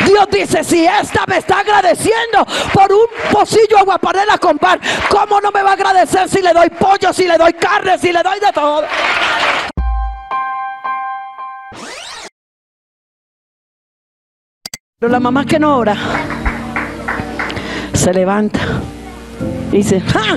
Dios dice, si esta me está agradeciendo por un pocillo de aguapanela con pan, ¿cómo no me va a agradecer si le doy pollo, si le doy carne, si le doy de todo? Pero la mamá que no ora se levanta y dice, ¡ja!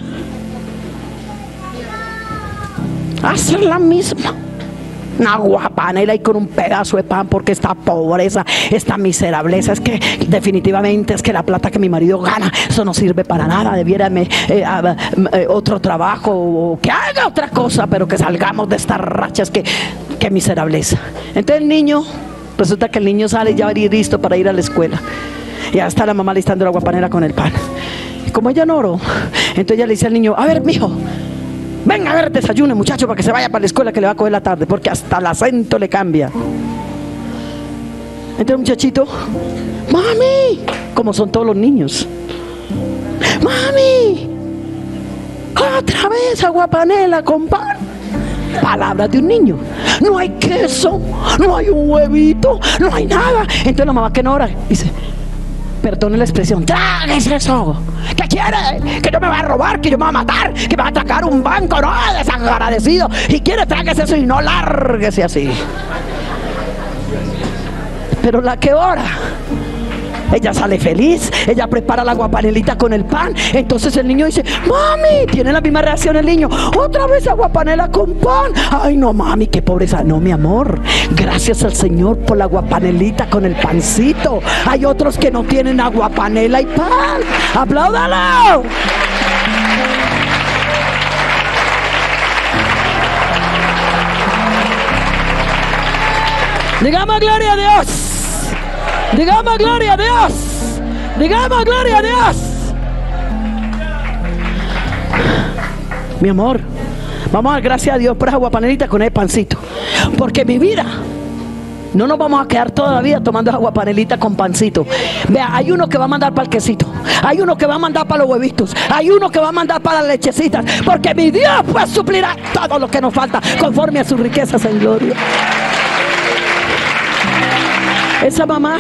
Hacen la misma. Una aguapanela y con un pedazo de pan, porque esta pobreza, esta miserableza, es que definitivamente es que la plata que mi marido gana, eso no sirve para nada. Debiera otro trabajo o que haga otra cosa, pero que salgamos de estas rachas. Que miserableza. Entonces el niño, resulta que el niño sale ya listo para ir a la escuela. Y ya está la mamá listando la aguapanela con el pan. Y como ella no oró, entonces ella le dice al niño, a ver, mijo, venga a ver, desayune, muchacho, para que se vaya para la escuela, que le va a coger la tarde, porque hasta el acento le cambia. Entonces el muchachito, mami, como son todos los niños, mami, otra vez aguapanela con pan. Palabras de un niño. No hay queso, no hay un huevito, no hay nada. Entonces la mamá que no ora dice, perdone la expresión, tráguese eso. ¿Qué quiere? ¿Que yo me va a robar? ¿Que yo me va a matar? ¿Que me va a atacar un banco? No, desagradecido. Y quiere, tráguese eso y no lárguese así. Pero la que ora, ella sale feliz, ella prepara la aguapanelita con el pan. Entonces el niño dice, mami, tiene la misma reacción el niño, otra vez aguapanela con pan. Ay no, mami, qué pobreza. No, mi amor, gracias al Señor por la aguapanelita con el pancito. Hay otros que no tienen aguapanela y pan. ¡Apláudalo! Digamos gloria a Dios. Digamos gloria a Dios. Digamos gloria a Dios. Mi amor, vamos a dar gracias a Dios por esa aguapanelita con el pancito, porque mi vida no nos vamos a quedar toda la vida tomando esa aguapanelita con pancito. Vea, hay uno que va a mandar para el quesito, hay uno que va a mandar para los huevitos, hay uno que va a mandar para las lechecitas, porque mi Dios pues suplirá todo lo que nos falta conforme a sus riquezas en gloria. Esa mamá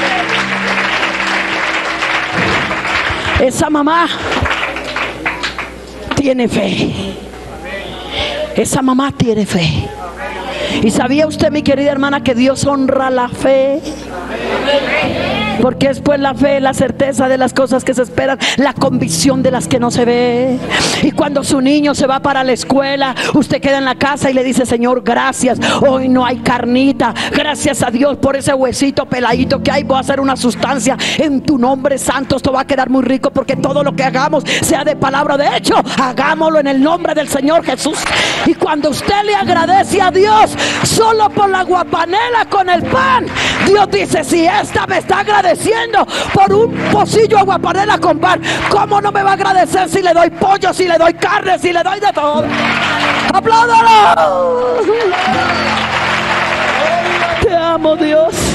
tiene fe. Esa mamá tiene fe. ¿Y sabía usted, mi querida hermana, que Dios honra la fe? Porque es pues la fe, la certeza de las cosas que se esperan, la convicción de las que no se ve. Y cuando su niño se va para la escuela, usted queda en la casa y le dice, Señor, gracias, hoy no hay carnita, gracias a Dios por ese huesito peladito que hay, voy a hacer una sustancia en tu nombre santo, esto va a quedar muy rico, porque todo lo que hagamos sea de palabra, de hecho, hagámoslo en el nombre del Señor Jesús. Y cuando usted le agradece a Dios solo por la aguapanela con el pan, Dios dice, si esta me está agradeciendo por un pocillo de aguapanela con pan, ¿cómo no me va a agradecer si le doy pollo, si le doy carne, si le doy de todo? ¡Apláudalo! Te amo, Dios.